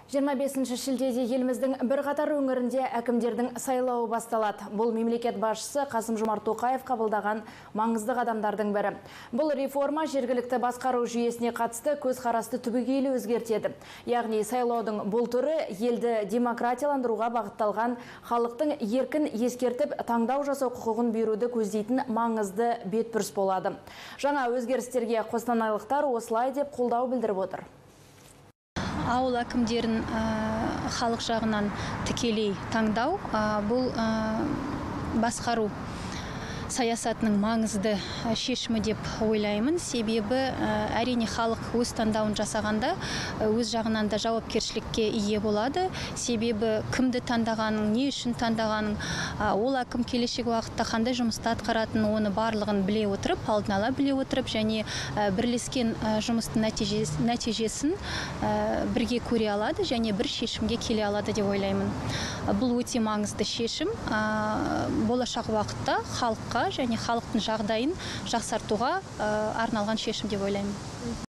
25 шілдеде еліміздің бірқатар өңірінде әкімдердің сайлауы басталады. Бұл мемлекет басшысы Қасым-Жомарт Тоқаев қабылдаған маңызды қадамдардың бірі. Бұл реформа жергілікті басқару жүйесіне қатысты көзқарасты түбегейлі өзгертеді. Яғни сайлаудың бұл түрі елді демократияландыруға бағытталған, халықтың еркін ескертіп таңдау жасау құқығын беруді көздейтін маңызды бетбұрыс болады. Жаңа өзгерістерге қостанайлықтар осылай деп қолдау білдіріп отыр. Ауыл әкімдерін халық жағынан тікелей таңдау, бұл басқару саясатының маңызды шешімі деп ойлаймын. Себебі әрине халық өз таңдауын жасағанда өз жағынан да жауапкершілікке ие болады. Себебі кімді таңдағаның, не үшін таңдағаның, ол әкім келешек уақытта қандай жұмысты атқаратын, оны барлығын біле отырып, алдын ала біле отырып, және бірлескен жұмыстың нәтижесін бірге көре алады және бір шешімге келе алады деп ойлаймын. Бұл өте маңызды шешім. Болашақ уақытта халыққа және халықтың жағдайын жақсартуға арналған шешім деп ойлаймын.